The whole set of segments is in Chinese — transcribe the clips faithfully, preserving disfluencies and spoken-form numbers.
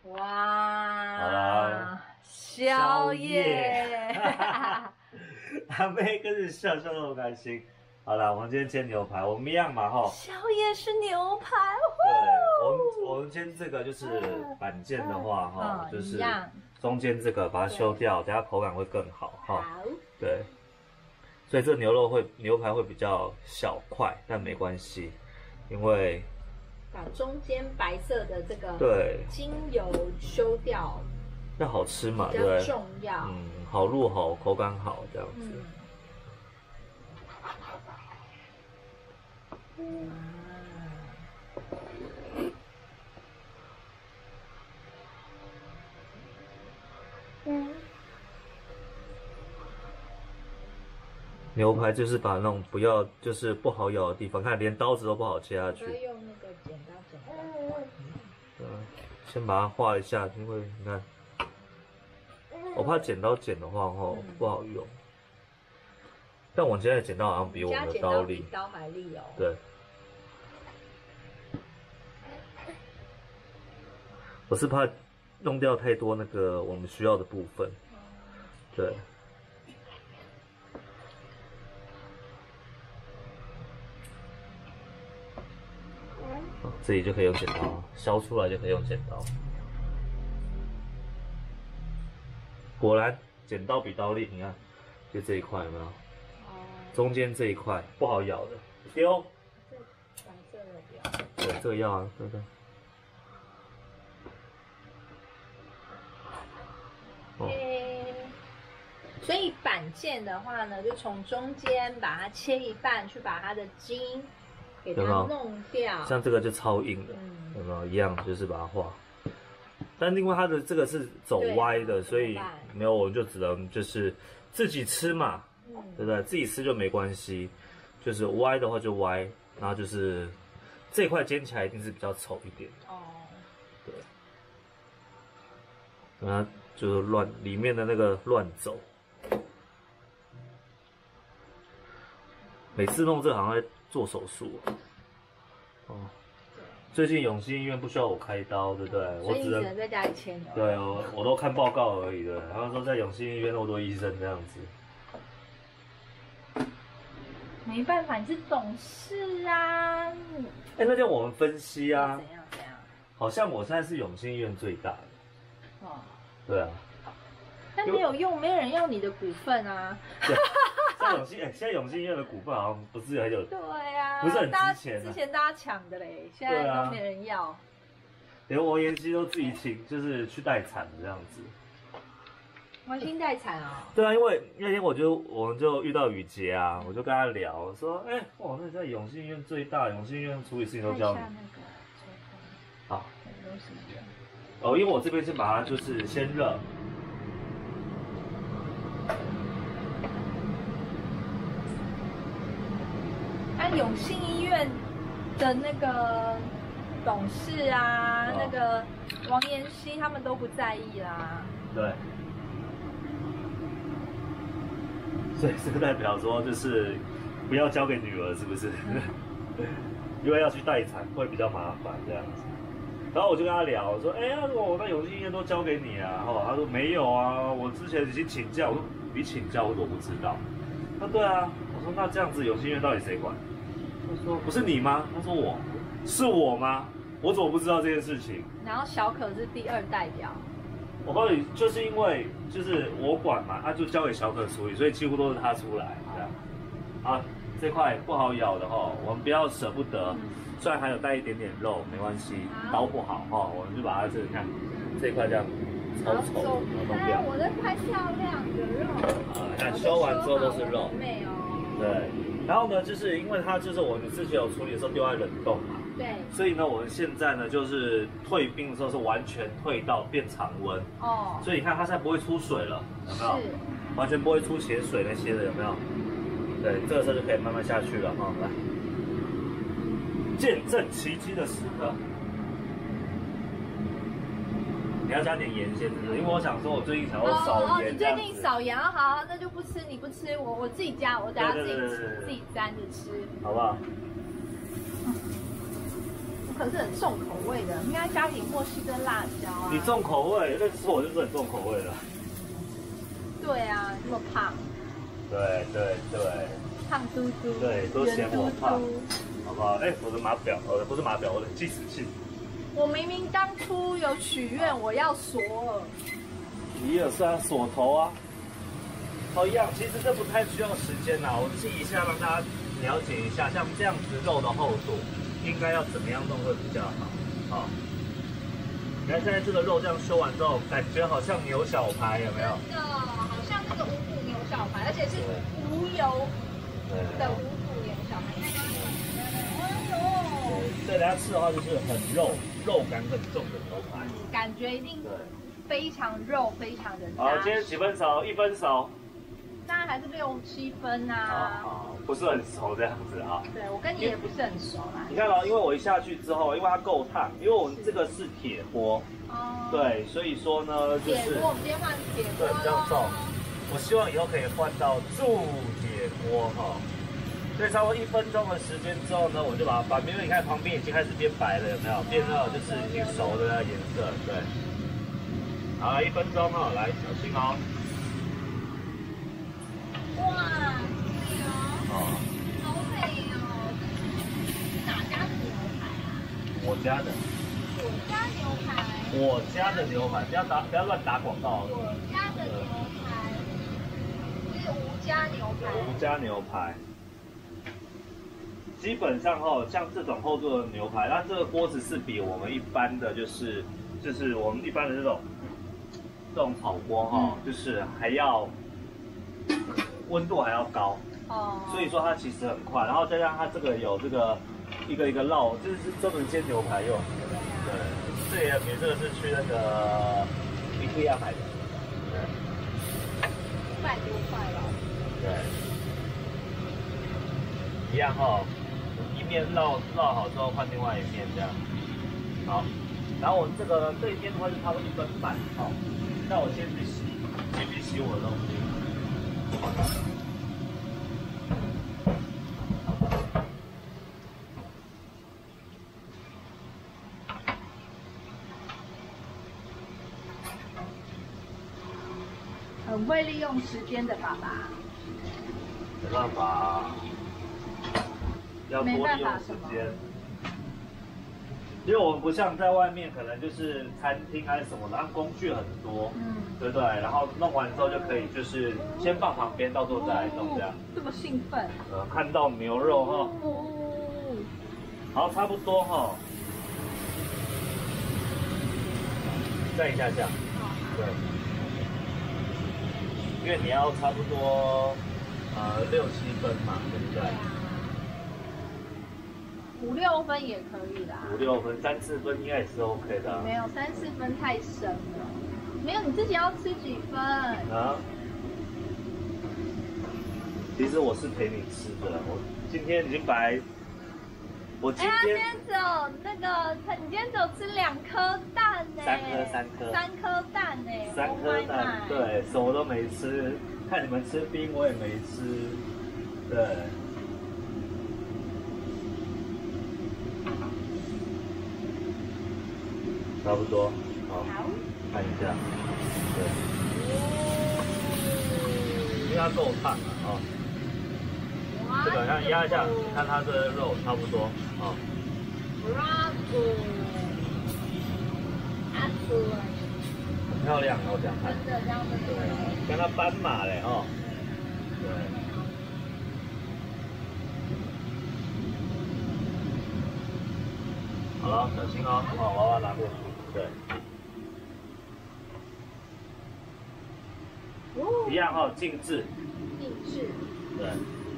哇！ 好啦， 宵夜， 阿妹跟着笑笑那么开心。好啦，我们今天煎牛排，我们一样嘛哈。 宵夜是牛排， 对，我们我们煎这个就是板件的话哈， 嗯就是一样中间这个把它修掉，等下口感会更好哈。 好， 对，所以这牛肉会牛排会比较小块，但没关系，因为把中间白色的这个对精油修掉要好吃嘛， 比对不对？ 较重要。 嗯，好入口，口感好这样子。 嗯。嗯嗯， 牛排就是把那种不要就是不好咬的地方，看连刀子都不好切下去。 我用那个剪刀剪刀。 对，先把它画一下，因为你看，我怕剪刀剪的话哦不好用。但我现在剪刀好像比我们的刀利， 刀还利哦。 对。我是怕弄掉太多那个我们需要的部分，对。自己就可以用剪刀削出来，就可以用剪刀。果然，剪刀比刀利，你看，就这一块有没有？中间这一块不好咬的，丢。 这蓝色的丢。 对，这个要啊，对不对？ 哦、所以板件的话呢，就从中间把它切一半，去把它的筋给它弄掉。 像这个就超硬的，嗯、有没有？一样就是把它画。但另外它的这个是走歪的，所以没有，我们就只能就是自己吃嘛，嗯、对不对？自己吃就没关系，就是歪的话就歪，然后就是这块煎起来一定是比较丑一点。哦，对。然后就是乱里面的那个乱走，每次弄这个好像在做手术哦。最近永新医院不需要我开刀，对不对？我只能在家里切牛。 对，我我都看报告而已，对。他们说在永新医院那么多医生这样子， 没办法，你是董事啊。 哎，那天我们分析啊， 怎样怎样？ 好像我现在是永新医院最大的。哦。对啊。 但没有用，没有人要你的股份啊。 对，在永新，哎、欸，现在永新医院的股份好像不是很有， 对啊， 不是很值钱、啊。 之前大家抢的嘞，现在都没人要。啊、 连王延熙都自己请，就是去待产这样子。 王心待产啊、哦？ 对啊，因为那天我就我们就遇到雨杰啊，我就跟他聊，我说，哎、欸，哇，那在永新医院最大，永新医院处理事情都教你。好。哦，因为我这边先把它就是先热。 那永信医院的那个董事啊，哦、那个王延熙他们都不在意啦。 对。所以这个代表说，就是不要交给女儿，是不是？嗯、因为要去待产会比较麻烦这样子。然后我就跟他聊，我说：“哎、欸，呀，我那永信医院都交给你啊？”哈，他说：“没有啊，我之前已经请假。”我说：“你请假，我怎么不知道？”他说：“对啊。”我说：“那这样子永信医院到底谁管？”他说：“不是你吗？”他说：“我是我吗？我怎么不知道这件事情？” 然后小可是第二代表。 我告诉你，就是因为就是我管嘛，他就交给小可处理，所以几乎都是他出来这样。啊，这块不好咬的哈，我们不要舍不得。嗯、虽然还有带一点点肉，没关系，刀不好哈，我们就把它这个看这一块这样超丑，弄掉。 我这块漂亮的肉。 啊，看修完之后都是肉。 美哦。 对，然后呢，就是因为它就是我们之前有处理的时候丢在冷冻嘛。 对， 所以呢，我们现在呢，就是退冰的时候是完全退到变常温哦，所以你看它现在不会出水了，有没有？是，完全不会出血水那些的，有没有？对，这个时候就可以慢慢下去了哈、哦，来，见证奇迹的时刻。你要加点盐先，是不是？因为我想说，我最近想要少盐。哦哦， 你最近少盐，好，那就不吃，你不吃，我我自己加，我等下自己吃，自己沾着吃， 好不好？ 可是很重口味的，应该加点墨西哥辣椒啊。 你重口味，那次我就是很重口味的。 对啊，那么胖。 对对对。 胖嘟嘟。 对，都嫌我胖，好不好？哎，我的码表，呃，不是码表，我的计时器。 我明明当初有许愿，我要索尔。 尼尔森锁头啊。哦，一样，其实这不太需要时间啦，我记一下让大家了解一下，像这样子肉的厚度，应该要怎么样弄会比较好。好，你看现在这个肉这样修完之后，感觉好像牛小排，有没有？ 真的，好像那个五谷牛小排，而且是无油的五谷牛小排。哎呦！ 对，大家吃的话就是很肉，肉感很重的牛排， 感觉一定非常肉，非常的。 好，今天几分熟？一分熟。 当然还是六七分啊。 好，不是很熟这样子啊。 对，我跟你也不是很熟啦。 你看哦，因为我一下去之后，因为它够烫，因为我们这个是铁锅，哦，对，所以说呢，就是铁锅，我们今天换铁锅， 对，比较重。我希望以后可以换到铸铁锅哈。所以差不多一分钟的时间之后呢，我就把它翻，因为你看旁边已经开始变白了，有没有？变到就是已经熟的那个颜色，对。好，一分钟哦，来，小心哦。 哇，美哦，好美哦！哪家的牛排啊？ 我家的。 我家牛排。 我家的牛排，不要打，不要乱打广告。 我家的牛排是吴家牛排。 吴家牛排。基本上哈，像这种厚度的牛排，那这个锅子是比我们一般的就是就是我们一般的这种这种炒锅哈，嗯、就是还要。温度还要高，哦，所以说它其实很快，然后再让它这个有这个一个一个烙，就是专门煎牛排用。对，这也很便宜，这个是去那个IKEA买的，对， 五百多块了。 对，一样哈，一面烙烙好之后换另外一面这样。好，然后我这个这一边的话就差不多一分半，好，那我先去洗，先去洗我的东西。 很会利用时间的爸爸。 没办法，要多利用时间。因为我们不像在外面，可能就是餐厅还是什么的，它工具很多，嗯，对不对？然后弄完之后就可以，就是先放旁边，到时候再来弄这样。 这么兴奋？ 呃，看到牛肉哈，好，差不多哈，再一下下，对，因为你要差不多呃六七分嘛，对不对？ 五六分也可以啦， 五六分、三四分应该也是 OK 的、啊。 没有三四分太深了，没有你自己要吃几分啊？其实我是陪你吃的，我今天已经白，我今天、 欸、他今天只有那个，他你今天只有吃两颗蛋呢、欸， 三颗三颗， 三颗蛋呢、欸， 三颗蛋， oh、对，什么都没吃，看你们吃冰我也没吃，对。差不多，好，看一下，对，因为它够烫了啊，这个像压一下，看它的肉差不多啊。 Bravo， 很漂亮，我这样看， 真的这样子， 对，跟它斑马嘞哦，对。好了，小心哦，好，娃娃拿过去。对，哦、一样哈、哦，静置。 静置。 对。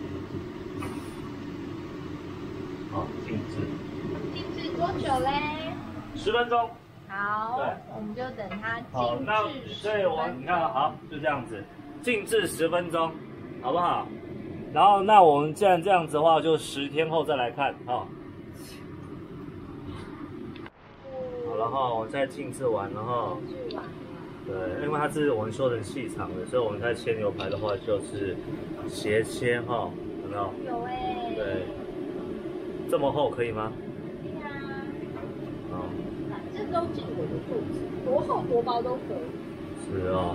好，静置。 静置多久嘞？ 十分钟。 好。对，我们就等它静置。好，那所以我你看好，就这样子，静置十分钟，好不好？然后那我们既然这样子的话，就十天后再来看哈。哦然后我再静置完，然后对，因为它是我们修成细长的，所以我们在切牛排的话就是斜切哈，有没有？ 有哎、欸。 对，这么厚可以吗？ 可以啊。 都进我的肚子，多厚多薄都可以。 是哦。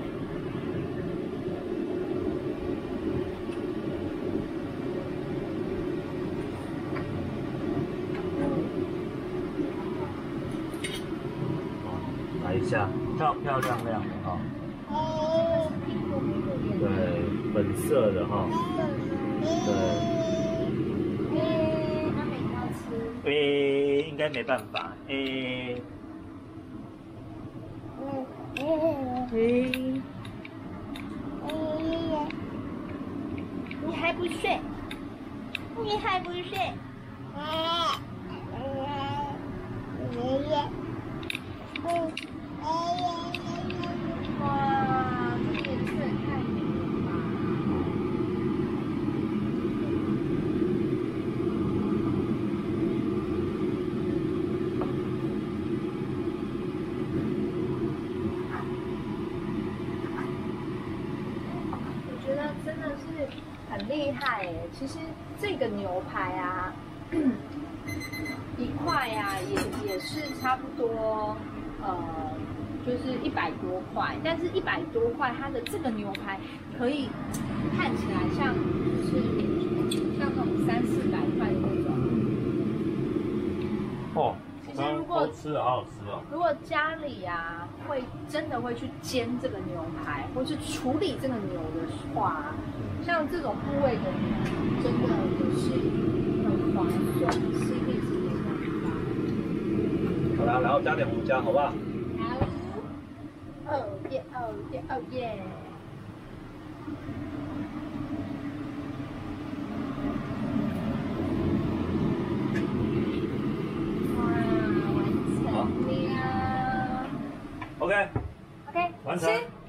来一下，漂漂亮亮的哈。哦。对，粉色的哈。对。 他没要吃。 诶，应该没办法。诶。 嗯。你还不睡？你还不睡？哇，这颜色也太美了吧！我觉得真的是很厉害耶！其实这个牛排啊，一块啊也也是差不多，呃。就是一百多块，但是一百多块，它的这个牛排可以看起来像就是像那种三四百块的那种。 哦， 其实如果吃好好吃哦。 如果家里啊会真的会去煎这个牛排，或是处理这个牛的话，像这种部位的牛，真的也是很划算 ，C P 值也是很高。 好啦，然后加点胡椒，好不好？ 哦耶哦耶哦耶！哇，完成了。 OK。 OK， 完成。